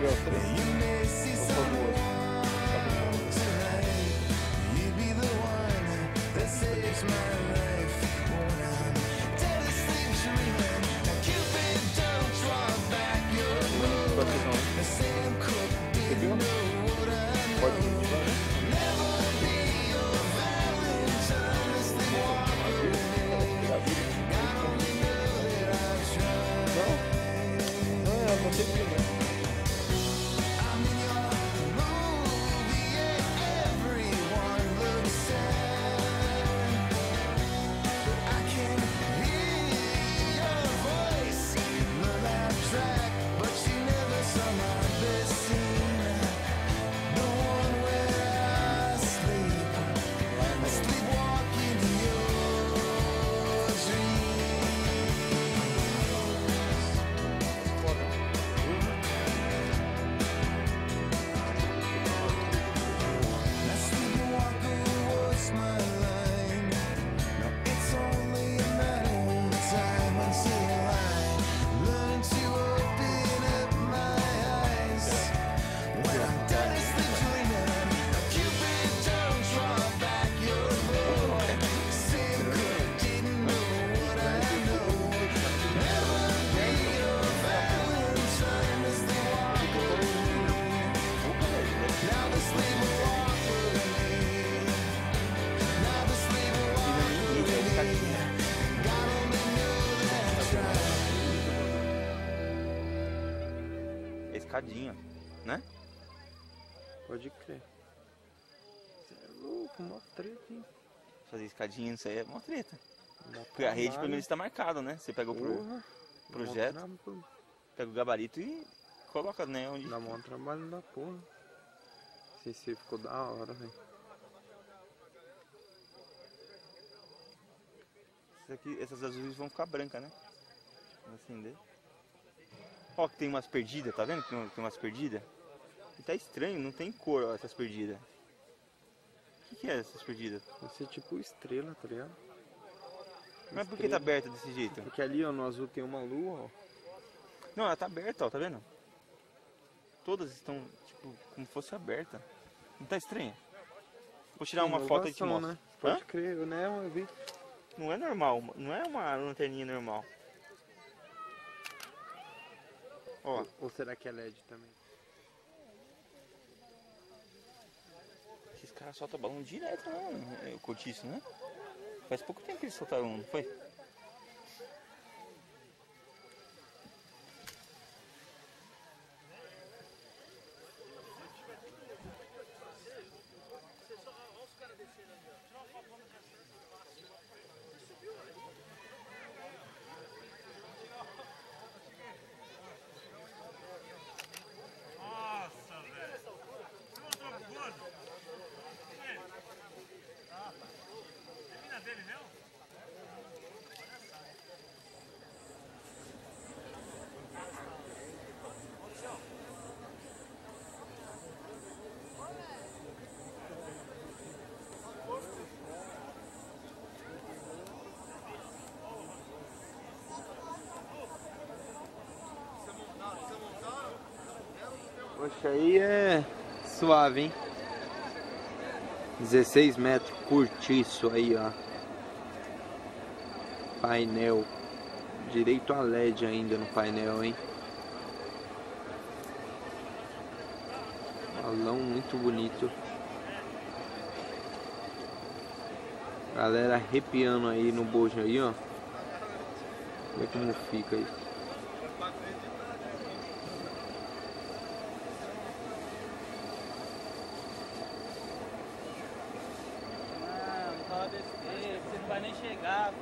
ver os três? Ou só duas? Você viu? Pode ir de lá, né? Não tem problema. Escadinha, né? Pode crer. Você é louco, mó treta, hein? Fazer escadinha, isso aí é uma treta. Porque a rede pelo menos está marcada, né? Você pega o projeto, pega o gabarito e coloca, né? Onde... Dá mó trabalho da porra. Esse ficou da hora, velho. Essas azuis vão ficar brancas, né? Vou acender. Ó, que tem umas perdidas, tá vendo que tem umas perdidas? E tá estranho, não tem cor, ó, essas perdidas. O que é essas perdidas? Vai ser tipo estrela, tá ligado? Mas por que tá aberta desse jeito? Porque ali, ó, no azul tem uma lua, ó. Não, ela tá aberta, ó, tá vendo? Todas estão, tipo, como se fosse aberta. Não tá estranha? Vou tirar uma foto e te mostro. Né? Pode crer, né? Eu vi. Não é normal, não é uma lanterninha normal. Ó. Ou será que é LED também? Esses caras soltam balão direto, né? O cortiço, né? Faz pouco tempo que eles soltaram um, não foi? Poxa, aí é suave, hein? 16 metros, curtiço aí, ó. Painel. Direito a LED ainda no painel, hein? Balão muito bonito. Galera arrepiando aí no bojo aí, ó. Olha como fica aí. Você não vai nem chegar.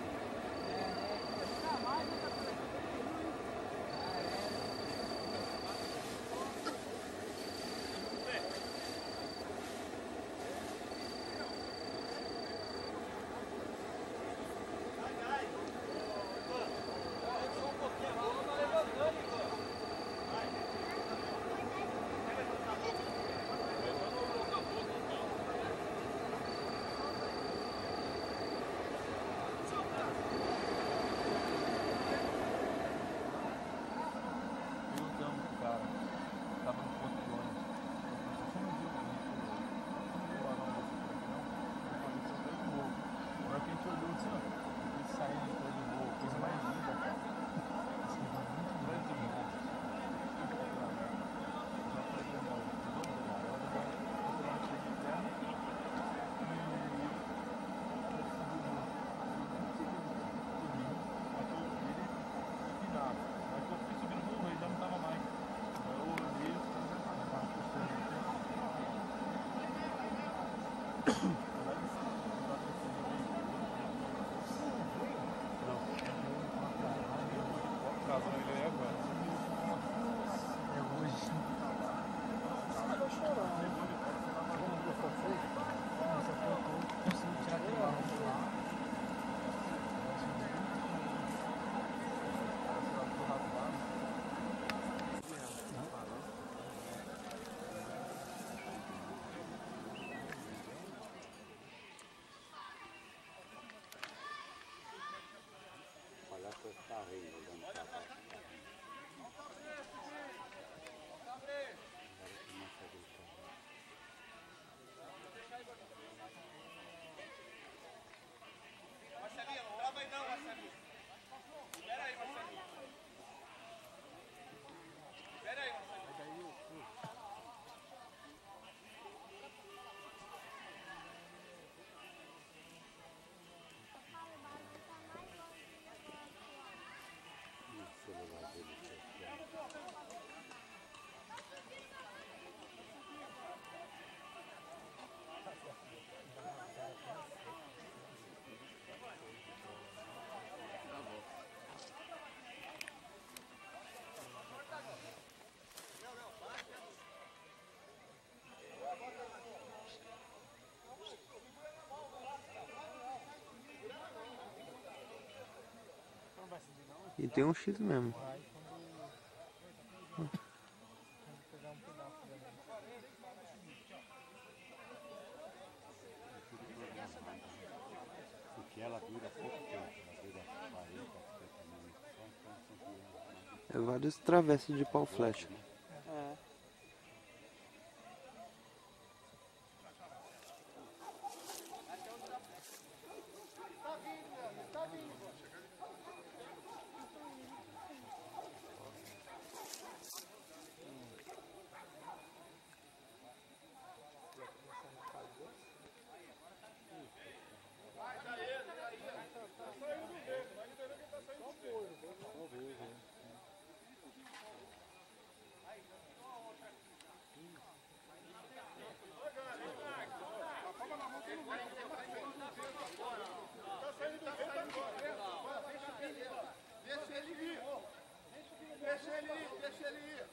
Marcelinho, não trava aí não, Marcelinho. Espera aí, Marcelinho. Espera aí, Marcelinho. E tem um X mesmo. Porque ela dura pouco tempo, ela dura 40, 50 minutos só, então sempre É vários travessos de pau flecha. É. Deixa ele ir.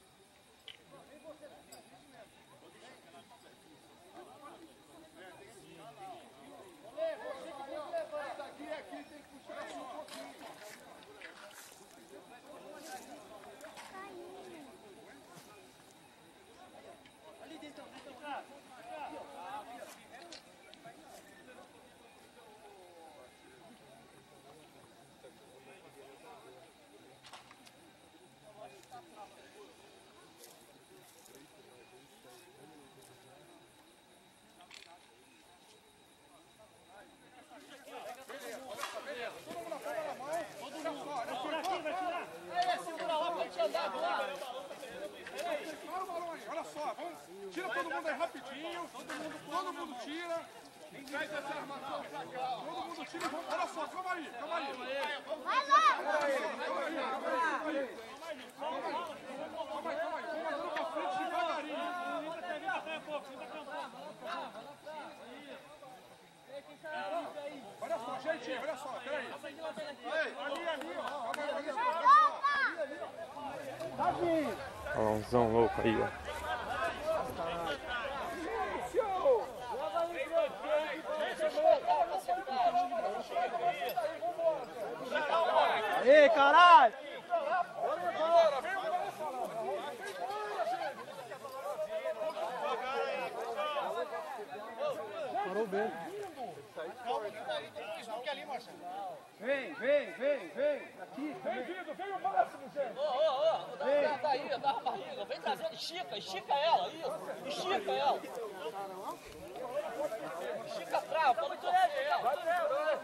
Tira todo mundo aí rapidinho, todo mundo tira. Traz essa armação pra cá. Todo mundo tira e vamos. Olha só, calma aí. Vai lá! Calma aí. Vamos andando pra frente devagarinho. Olha só, gente, olha só, peraí. Ali, ó. Tá vindo. Olha lá, umzão louco aí, ó. Ei, caralho! Parou bem. Vem! Aqui, Vem o máximo, gente. Tá aí, dá a barriga. Vem trazendo, estica ela, isso. Estica ela. Estica a trava, pra não tirar ela.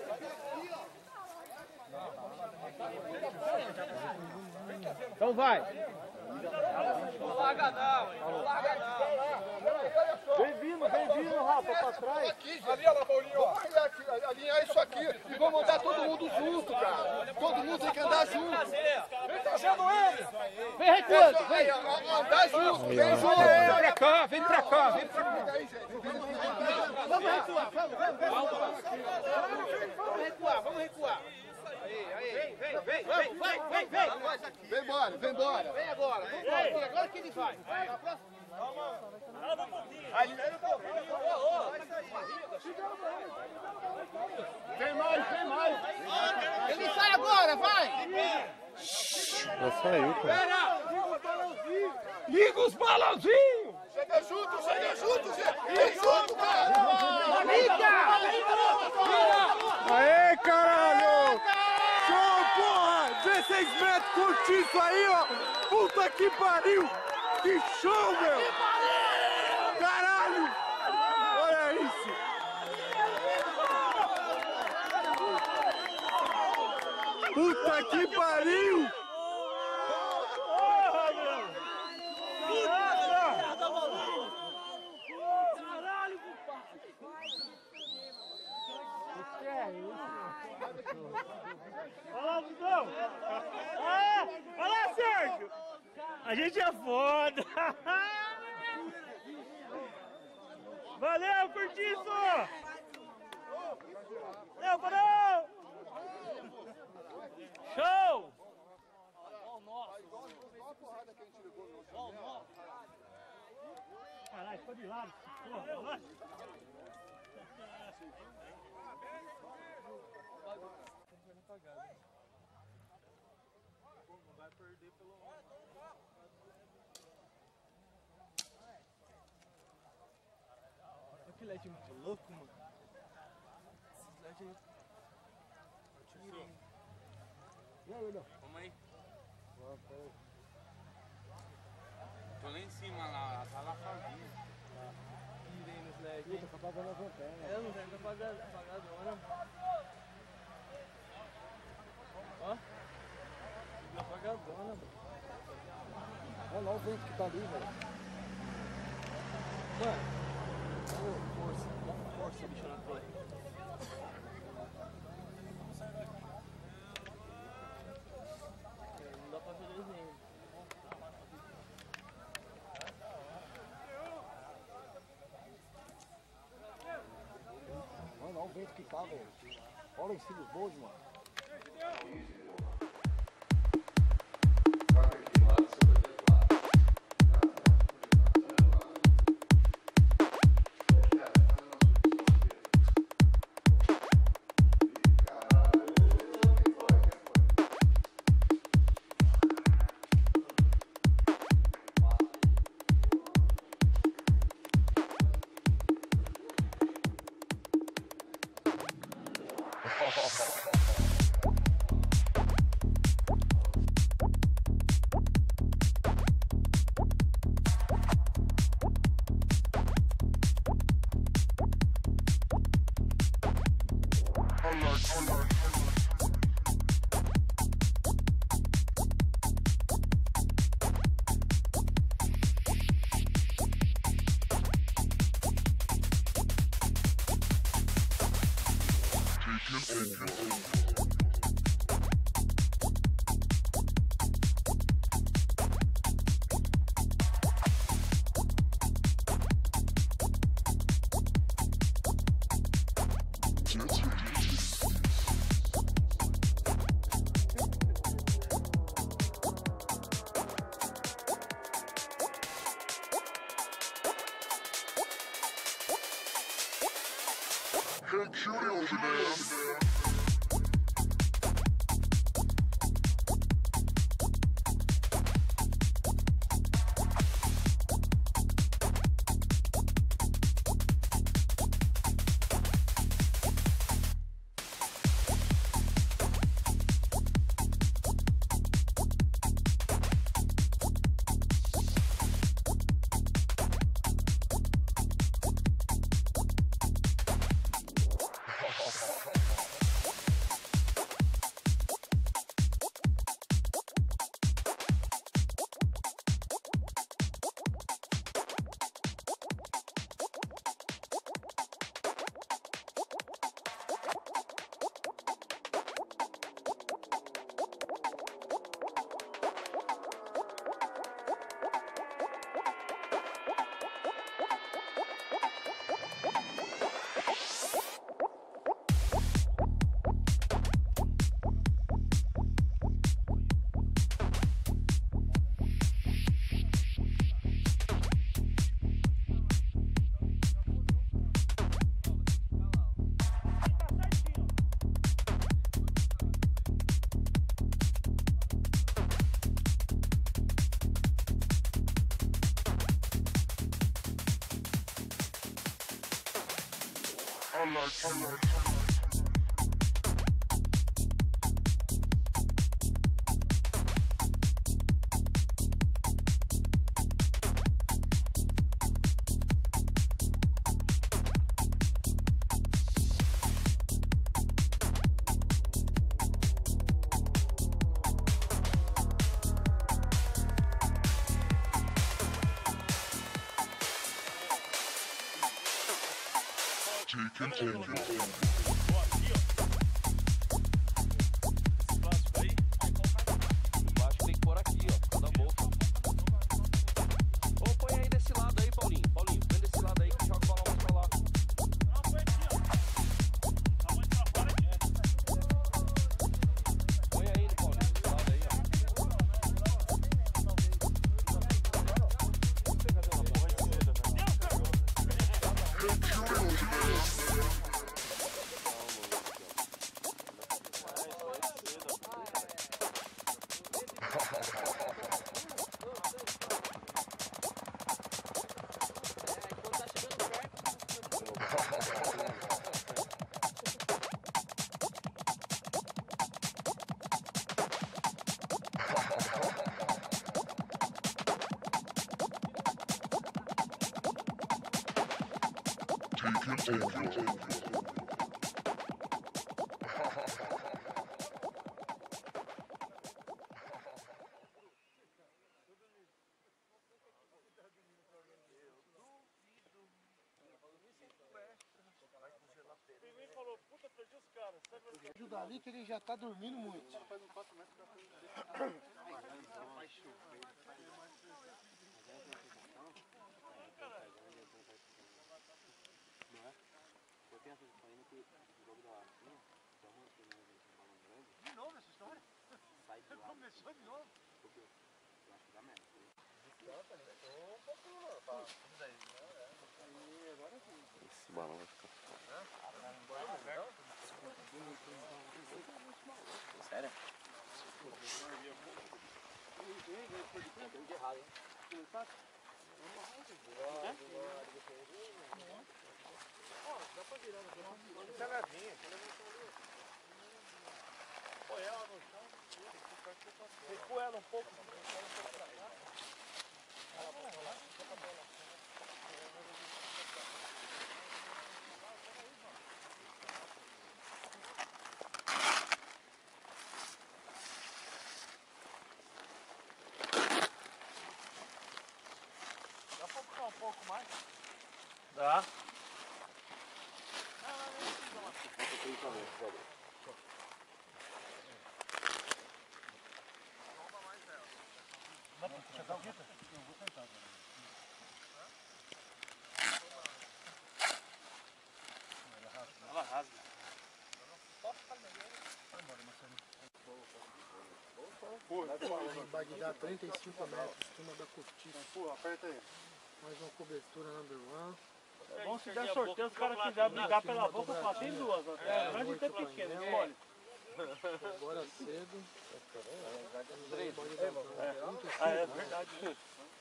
então vai! Não larga não. Vem vindo, Rafa, pra trás! Aqui, ali, ó, Paulinho, ó. Vamos alinhar isso aqui e vamos andar todo mundo junto, cara. Todo mundo tem que andar junto. Vem trazendo ele. Vem recuando! Vem andar junto. Vem junto. Vem pra cá! Vamos recuar, Vamos recuar! Aí, vem! Vem embora. Vem agora! Agora que ele vai! Vem mais. Ele sai agora, vai! Já saiu, cara. Liga os balãozinhos! Chega junto, gente. Vem junto, cara. Liga! Aê, caralho! Show! curte isso aí, ó! Puta que pariu! Que show, meu! Caralho! Olha isso! Puta que pariu! Olha lá, Dudão! Olha lá, Sérgio! A gente é foda! Valeu, Curtiço! Valeu! Show! Caralho, ficou de lado. Porra, Vai perder pelo... Olha que LED muito louco, mano. Esses LED aí. E aí, Léo? Vamos aí. Tô lá em cima, lá, tá lá sozinho. Tirei nos LED. Ih, tá apagando as lanternas. Eu não tenho apagadona. Ó. Apagadona, mano. Olha lá o vento que tá ali, velho. Mano. Força, bicho, na frente. Não dá pra ver desenho. Olha lá o vento que tá, velho. Olha em cima dos bois, mano. Acho que tem que pôr aqui, ó, por causa da boca. Ou põe aí desse lado aí, Paulinho. Paulinho, põe desse lado aí que joga o balão mais pra lá. Não, foi aqui, ó. A mãe pra fora aqui. Põe aí, Paulinho, desse lado aí, ó. Ele falou, puta, perdi os caras. Ajuda ali que ele já tá dormindo muito. De novo essa história? Começou de novo? Esse balão vai ficar foda. Sério? Essa é levinha. Põe ela no chão. Recua ela um pouco. Dá pra puxar um pouco mais? Dá. Dá pra puxar a fita? Eu vou tentar agora. Ela rasga. Bagdá 35 metros, turma da cortiça. Aperta aí. Mais uma cobertura number one. É bom se der sorteio, os caras quiserem brigar pela boca, eu falo, tem duas. Grande e tem pequeno, escolhe. Agora cedo. É verdade.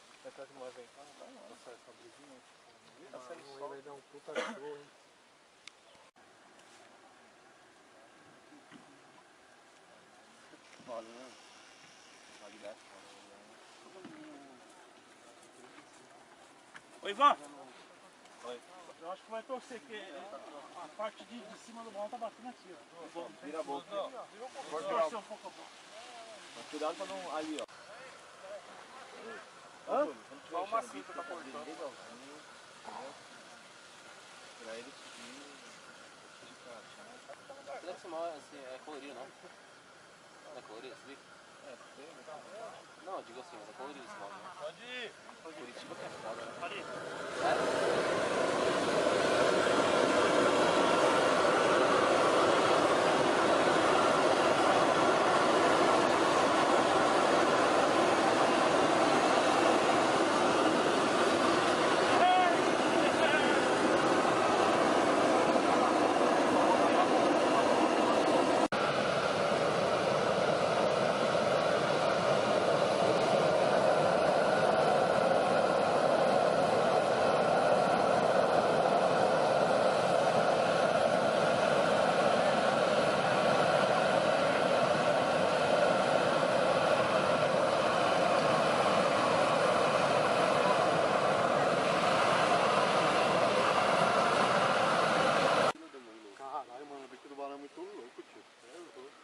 Vai dar um puta show, hein? Ô Ivan! Oi. Eu acho que vai torcer, porque a parte de cima do balão tá batendo aqui, ó. Vira a boca. Pode torcer um pouco a boca. Mas cuidado pra não. Ali, ó. Só uma cinta tá cortando. Pra ele subir. Será que esse mal é colorido, não? Não é colorido, esse bico? Não, eu digo assim, mas é colorido esse mal, né? Pode ir. Curitiba que é foda, né? Pode ir. Caralho, mano, o bico do balão é muito louco, tio. É louco, mano.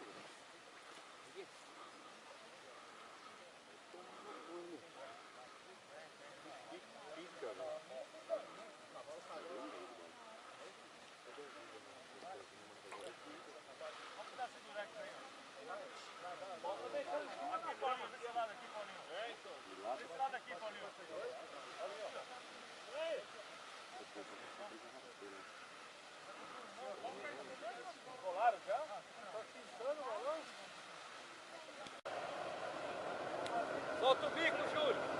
Que pica, velho. Rolaram já? Tá pintando o balão? Solta o bico, Júlio!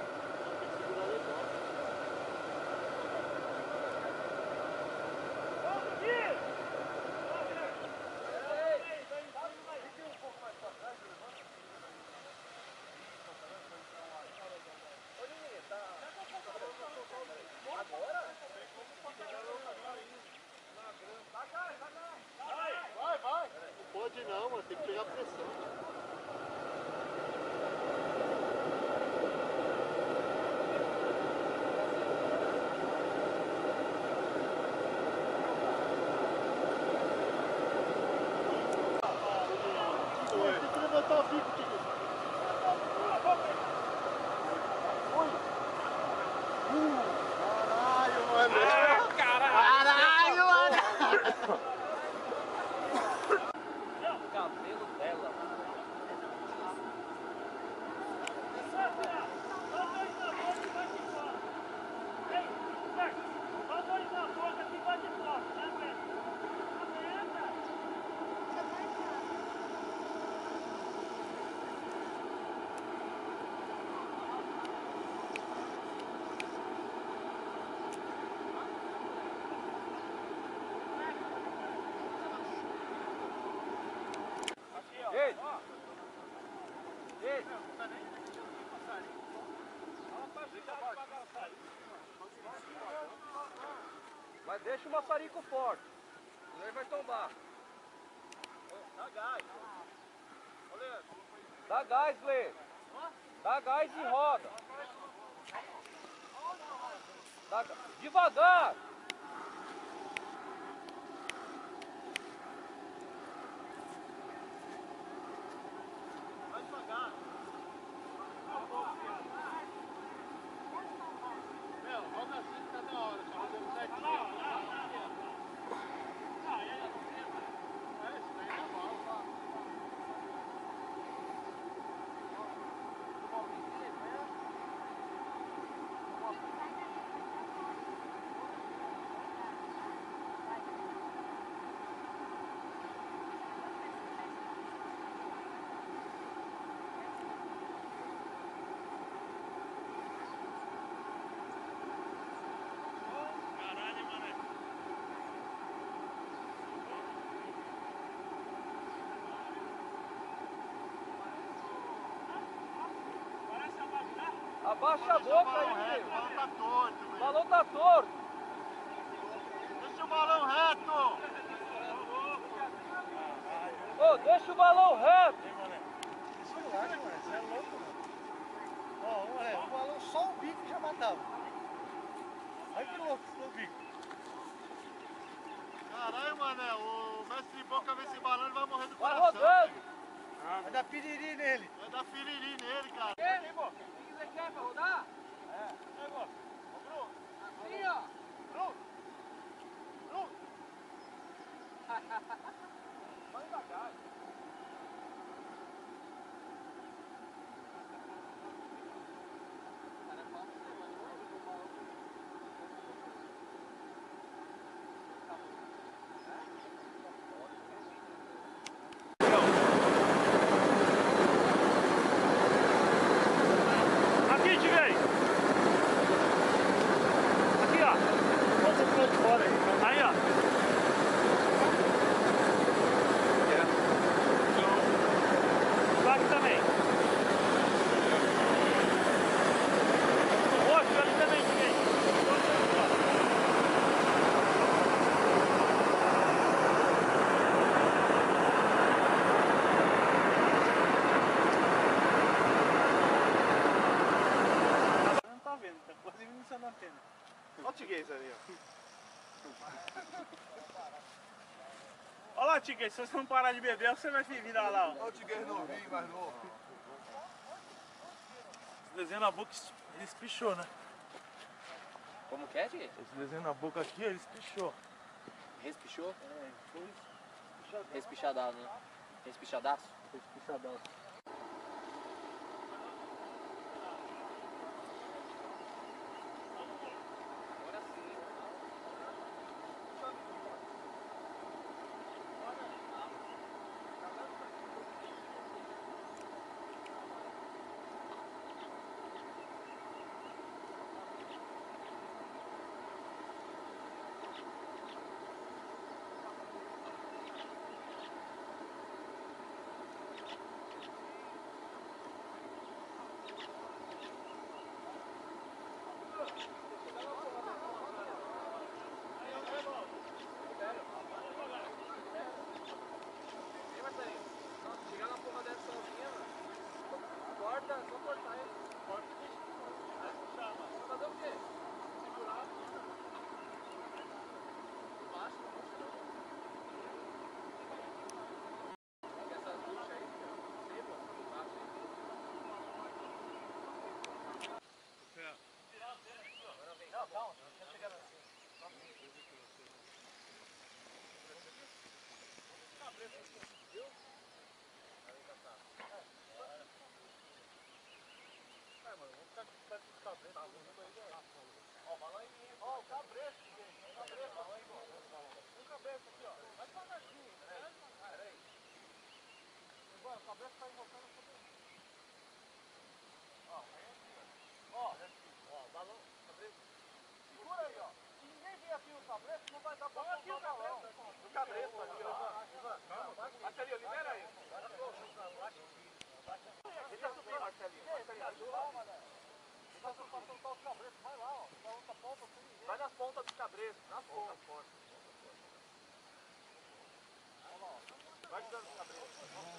Vai! Não pode não, mano, tem que pegar pressão. Tem que levantar o bico, Tico. Caralho, mano! Caralho, mano! Cabelo dela. Ei! Mas deixa o maçarico forte, senão ele vai tombar. Dá gás. Dá gás, Lê. Dá gás e roda. Devagar. Vai devagar. Meu, roda assim que tá da hora, tá rodando certinho. Isso daí é bom. Abaixa a boca aí, o balão tá torto. O balão tá torto. Deixa o balão reto. Ô, deixa o balão reto. Isso eu acho, mano. Você é louco, mano. Ó, olha, o balão só o bico já matava. Olha que louco esse bico. Caralho, mané, o mestre Boca vê esse balão, ele vai morrer do Vai coração. rodando. Vai dar piriri nele. Vai dar firiri nele, cara. Você quer pra rodar? Aí, Boca. Ô, Bruno. Assim, ó. Bruno. Vai devagar. Aqui, tirei. Aqui, ó. Você ficou de fora aí. Aí, ó. Vai aqui também. Roxo ali também, tirei. Não tá vendo, tá quase iniciando a antena. Olha o tiguês ali, ó. Olha lá, Tigre, se você não parar de beber, você vai virar lá, ó. Olha o tiguês novinho, mais novo. Esse desenho na boca, ele espichou, né? Como que é, Tigre? Esse desenho na boca aqui, ele espichou. Respichou? É, foi espichado. Respichadaço, né? Respichadaço? Espichadaço. Agora sim. Ó, o cabresto, gente. O cabresto aqui, ó. Um cabresto aqui, ó. Vai devagarzinho. Peraí. O cabresto tá invocando sobre ele. Ó, vem aqui, ó. Ó, balão, cabresto. Segura aí, ó. Se ninguém vir aqui no cabresto, não vai dar pra aqui o balão. O cabresto ali, ó. Baixa ali, ó. Libera aí. Ele tá subindo, Marcelinho. Vai lá, ó. Vai nas pontas do cabresto. Nas pontas. Vai ajudando o cabresto.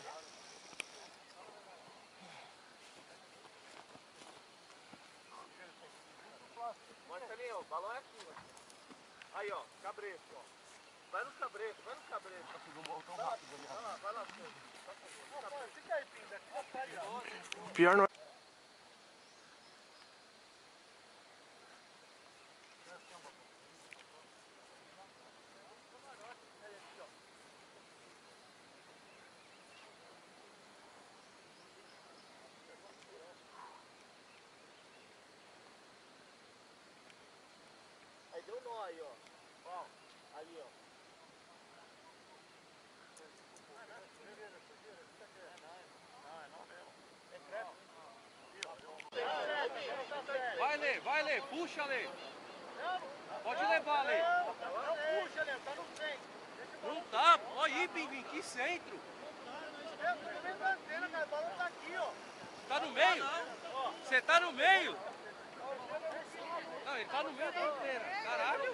Marcelinho, o balão é aqui, ó. Aí, ó, cabresto, ó. Vai nos cabrestos, vai nos cabrestos. Tá pegando um balão tão rápido ali. Vai lá, fica aí, Pinda. Pior não é. Aí deu nó aí, ó. Ó, ali, ó. Vai, Lê, puxa, Lê. Pode levar, Lê. Não puxa, Lê, tá no centro. Não tá, olha aí, Pinguim, que centro. Eu tô vendo a antena, cara, o balão tá aqui, ó. Tá no meio? Você tá no meio? Não, ele tá no meio da antena. Caralho.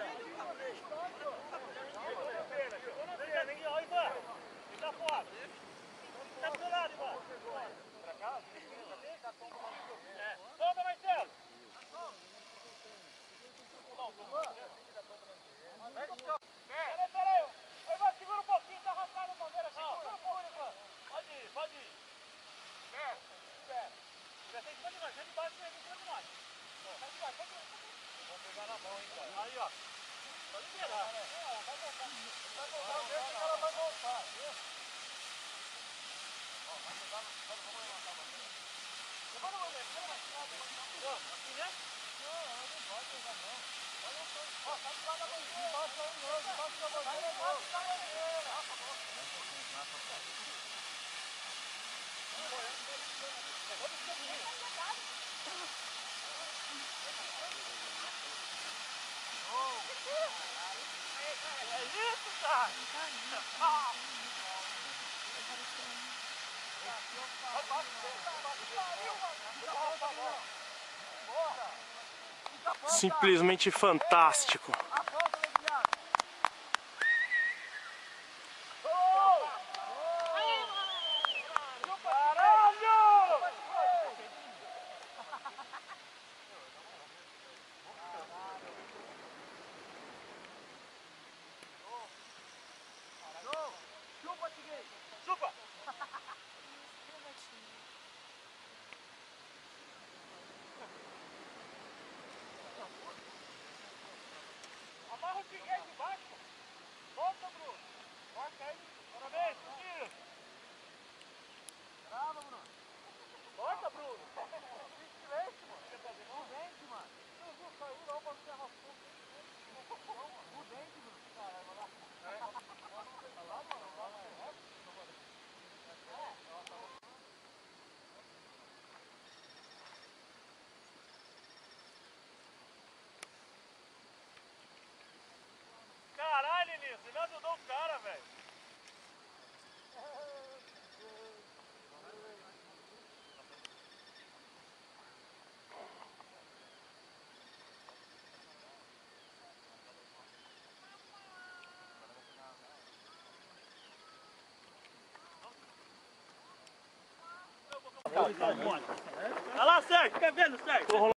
Aqui, ó, Ivan. Tá fora. Tá do seu lado, Ivan. Pra cá? É. Toma, Marcelo. Peraí. Ivan, segura um pouquinho, tá arrastando a bandeira aqui. Segura um pouquinho, Ivan. Pode ir. Pé. Já tem cima de nós, já de baixo mesmo, em cima de nós. Vai de baixo, pode ir. Vamos pegar na mão, hein, cara. Aí, ó. Pode liberar. Vai voltar. Ela vai voltar. Ó, vai pegar, vamos levantar a bandeira. Levanta a bandeira, assim, né? Não pode pegar, não. Ó, tá de lado da bandeira. Debaixo da bandeira. Debaixo da bandeira. É isso, cara! Simplesmente fantástico. Chupa! Amarra o Piguei de baixo. Volta, Bruno. Marca aí. Parabéns, tira. Brava, Bruno. Volta, Bruno. Silêncio, mano. Prudente, mano. Não vou sair não pra você arrastar. Prudente, Bruno. Caralho, vai lá. Caralho, Nilson, você não ajudou o cara, velho. Olha lá, Sérgio, fica vendo, Sérgio?